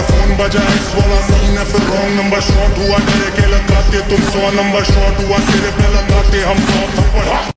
Phone बजा x वाला scene है फिर रॉन्ग नंबर शॉर्ट हुआ तेरे के लगाते तुम 100 नंबर शॉर्ट हुआ तेरे पे लगाते हम 100 थप्पड़।